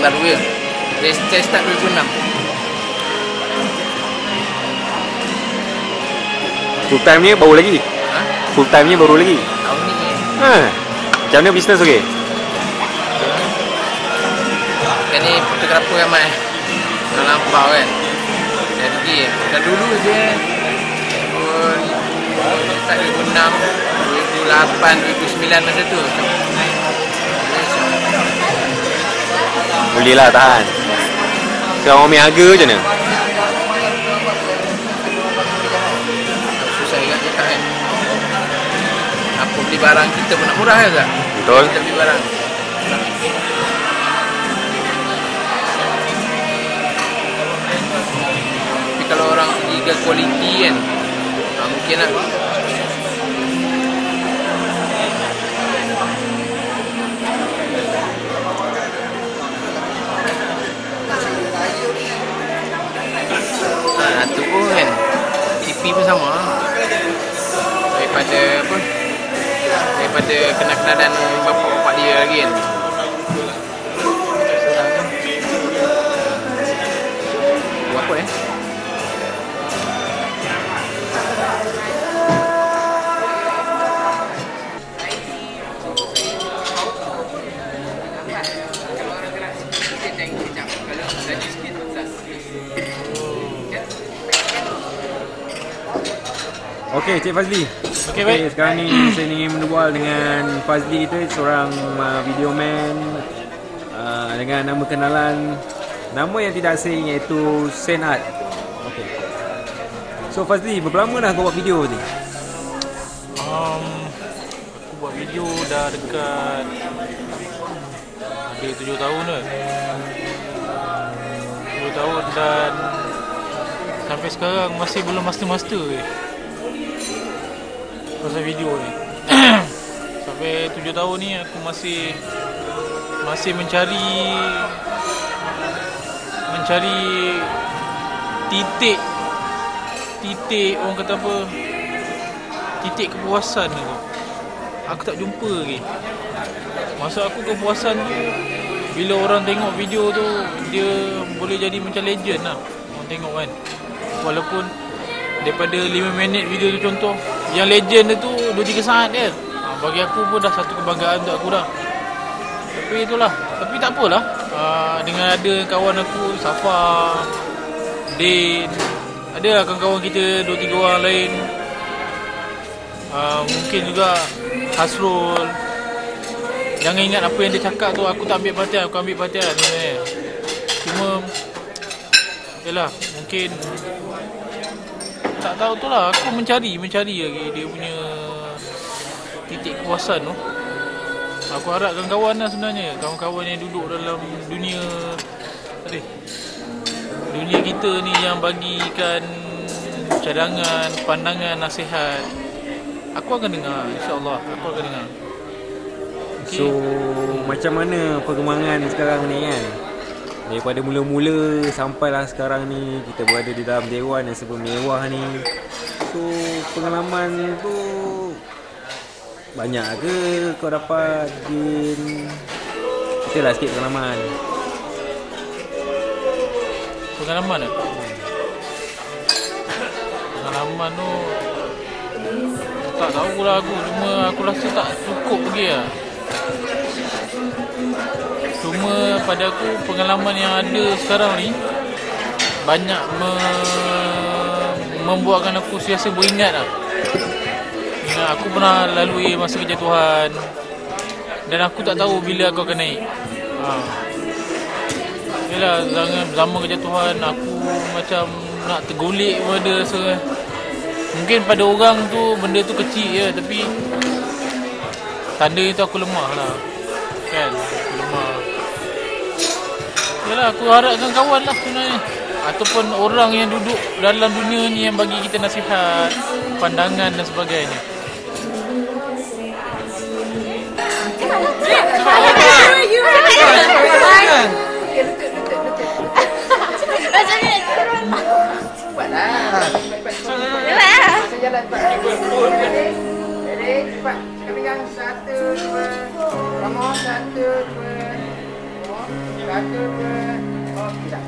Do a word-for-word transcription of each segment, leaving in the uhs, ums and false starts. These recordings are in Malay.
baru ya. Dia, saya start dua ribu enam. Full time ni baru lagi? Ha? Full time ni baru lagi? Tahun ni eh. Ha. Macam mana bisnes okey? Kan ni fotografer ramai. Dah lampau kan. Jadi dah dulu je start dua ribu enam, dua ribu lapan, dua ribu sembilan masa tu. Boleh lah tahan. Sekarang orang ambil harga macam mana? Susah juga cakap kan. Apa beli barang kita pun nak murah juga. Betul. Kita beli barang. Tapi kalau orang pergi ke kualiti kan, ha, mungkin lah. Ha, tu pun kan C P pun sama daripada apa daripada kenal-kenalan bapak-bapak dia lagi kan. Buat apa eh? Okey, Cik Fazli. Okey, baik. Okay, sekarang ni saya ingin berbual dengan Fazli kita, seorang uh, video man uh, dengan nama kenalan, nama yang tidak asing iaitu Senart. Okey. So Fazli, berapa lama dah kau buat video ni? Um, aku buat video dah dekat ada tujuh tahun dah. tujuh tahun dan sampai sekarang masih belum master-master je pasal video ni. Sampai tujuh tahun ni aku masih masih mencari mencari titik titik orang kata apa, titik kepuasan tu. Aku tak jumpa lagi. Maksud aku kepuasan tu bila orang tengok video tu, dia boleh jadi macam legend lah. Orang tengok kan, walaupun daripada lima minit video tu contoh, yang legend tu dua tiga saat dia. Ha, bagi aku pun dah satu kebanggaan untuk aku dah. Tapi itulah, tapi tak apalah. Ha, dengan ada kawan aku Safa, Din, ada lah kawan-kawan kita dua tiga orang lain. Ha, mungkin juga Hasrul. Jangan ingat apa yang dia cakap tu aku tak ambil perhatian, aku ambil perhatian sebenarnya. Cuma yalah, mungkin tak tahu tu lah, aku mencari mencari lagi dia punya titik kepuasan tu. Aku harap kawan-kawan lah sebenarnya, kawan-kawan yang duduk dalam dunia tadi, dunia kita ni, yang bagikan cadangan, pandangan, nasihat, aku akan dengar, insya-Allah aku akan dengar. Okay. So macam mana perkembangan sekarang ni kan? Daripada mula-mula sampailah sekarang ni kita berada di dalam dewan yang serba mewah ni. So pengalaman tu banyak ke kau dapat, Din? Ceritalah sikit pengalaman. Pengalaman ke? Pengalaman tu tak tahulah aku, cuma aku rasa tak cukup lagi lah. Cuma pada aku pengalaman yang ada sekarang ni banyak me- membuatkan aku sentiasa beringat lah. Ingat aku pernah lalui masa kejatuhan dan aku tak tahu bila aku akan naik. Ha. Yalah, zaman, zaman kejatuhan aku macam nak tergolek pun ada rasa. Mungkin pada orang tu benda tu kecil je, tapi tanda itu aku lemah lah. Kan, aku lemah. Yalah, aku harapkan kawan lah sebenarnya, ataupun orang yang duduk dalam dunia ni yang bagi kita nasihat, pandangan dan sebagainya. Jadi cepat kita pegang satu dua, kamu satu dua, Belaka ke? Oh, tidak.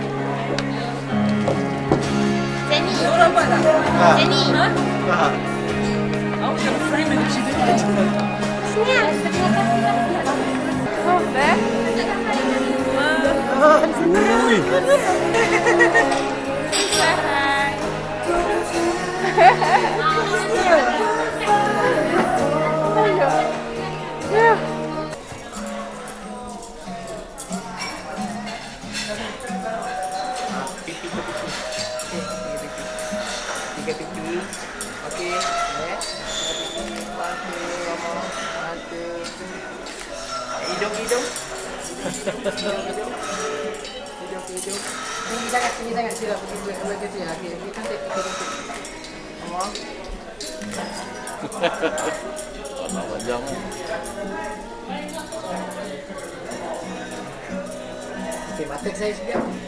Jenny. Kau nampak tak? Jenny. Ha? Ah. Awak yang frame dengan cerita ni. Sini lah. Oh, ber. Ui. Tiga pipi. Okey. Eh. Satu, satu. Hidung, hidung. Hidung, hidung. Tinggi sangat, tinggi sangat. Sila pergi ke belah kecil. Okey, okey, cantik, cantik. Ngomong. Anak panjang kan. Okey, mata saya sekejap.